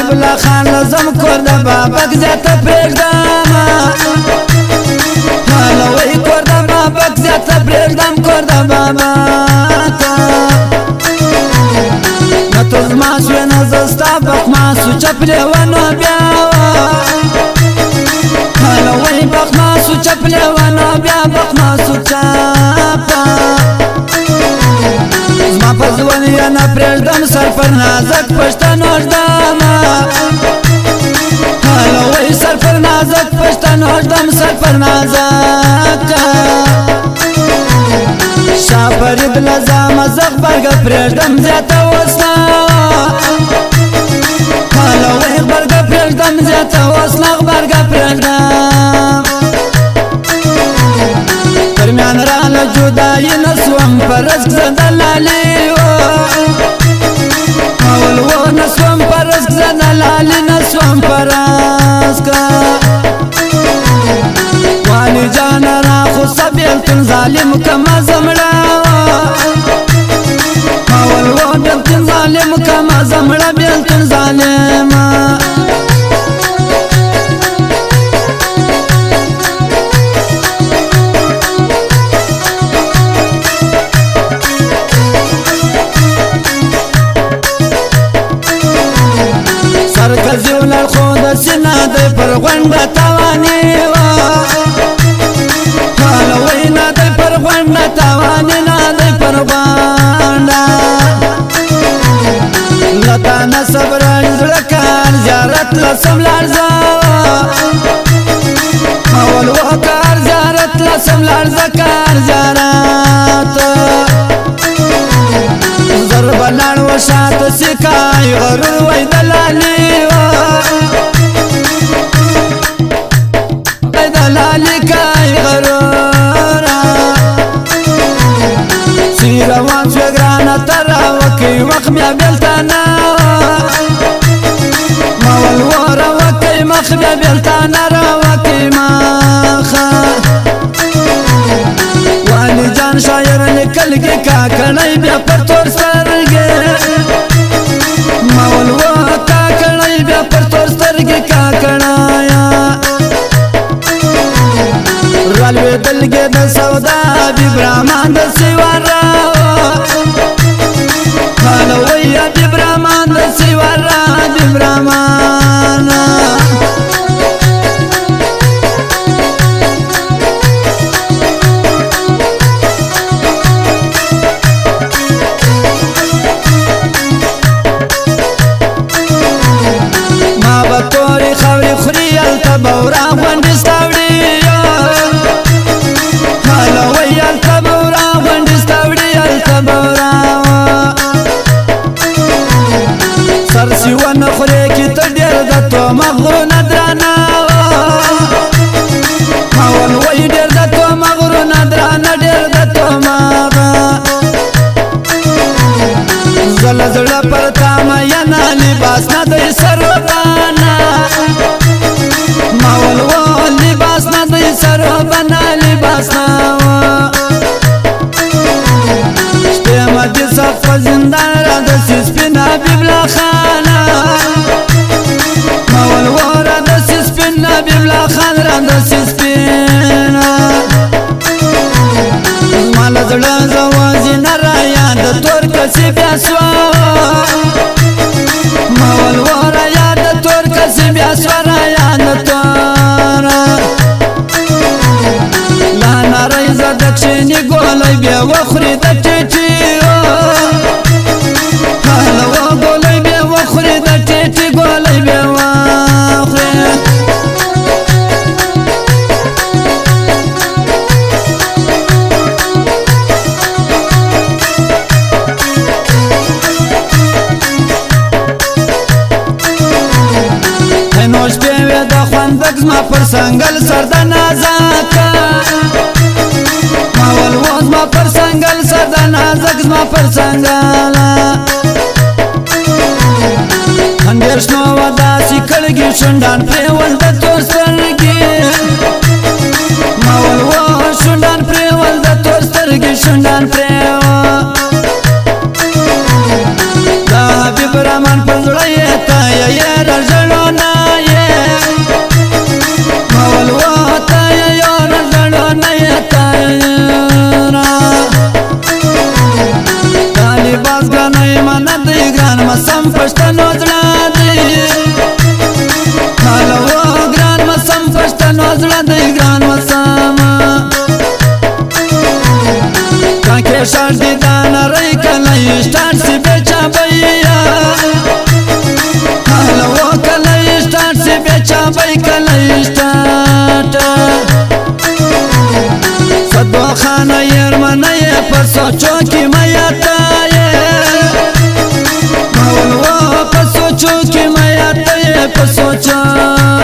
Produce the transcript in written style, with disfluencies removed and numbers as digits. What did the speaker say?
حبیب الله خان لزم کور د بابک زیاته پرېږدم هلوی کور د بابک زیاته پرېږدم کور د بابک نه ته زما شوې نه زه ستا بخما سو چپلې ونو بیا هلوی بخما سو چپلې ونو بیا بخما سو چاپه زما په ځوان یې نه پرېږدم سر پر نازک پښتنو ږدم هلوی سر پر نازک پښتنو ږدم سر پر نازک شاه فرید لزا مزق برګه پرېږدم زیاته وسله هلوی غبرګه پرېږدم زیاته وسله غبرګه پرېږدم درمیان راله جدایي نه سوم په رزق زه دلالي اول و نه سوم په رزق زه دلالي نه سوم په رزق والي جانه راخوسه بېلتون ظالم کمه زمړه اول و بېلتون ظالم کمه زمړه بېلتون ظالمه سرکزی ولر خود سینه دی پر غونډه توانی هلوی نه دی پر غونډه توانی نه دی پر غونډه لتا نه صبرن زړه کار زیارت لسم لړزه اول وکار زیارت لسم لړزه کار زیارت ضرب لړ وشات سکای غرور وای دلالی وای دلالی کای غرور سیروان شګرانه ترا وکي وخت بیا بلتانا مول ور وکي مخ بیا بلتانا را وکي مخ والی جان شاعر لیکل کې کا کړای بیا پر تور سترګې مول و کا کړای بیا پر تور سترګې کا کړایا رالوي دلګې د سودا بي برهمان د سیوارا هلوی بي برهمان د سیوارا بي برهمان توري خوري خوري التبورا غونډې ستاوړي هلوی التبورا غونډې ستاوړي التبورا سرسي ونه خوري کې ته ډېر د تو مغرونه درانه هلوی ډېر د تو مغرونه درانه ډېر د تو مغه زله زړه پر تا مینه لباس نه دی سروبانه مول و لباس نه دی سروبانه لباس نه شپې مدي صف زندان را د سپین حبیب الله خان مول و را د سپین حبیب الله خان را د سپین مال زړه زوازي نه را یاد تور کسي بیا سوا مول ورا یاد تور کسي بیا سوا یاد تور لا نارای زدکشنی ګولای بیا وخوري د ټیټي هلو ګولای بیا وخوري د ټیټي ګولای بیا وخوري نوش پیوی دا خوندک زما پر سنگل سر دا نازک مول و زما پر سنگل سر دا نازک زما پر سنگل اندیشنو و داسی کلگی شندان پریول دا تور سترگی مول و شندان پریول دا تور سترگی شندان پریول دا حبیب رحمان پر زڑی تا یا پښتنو زړه دی هلو ګران مسم پښتنو زړه دی ګران مسم کاکې شار دي دا نری کله سٹارټ سی بیچا بیا هلو کله سٹارټ سی بیچا بیا کله سٹارټ صدو خانه یرمنه پر سوچو کې میا تا په سوچو کې میا ته په سوچو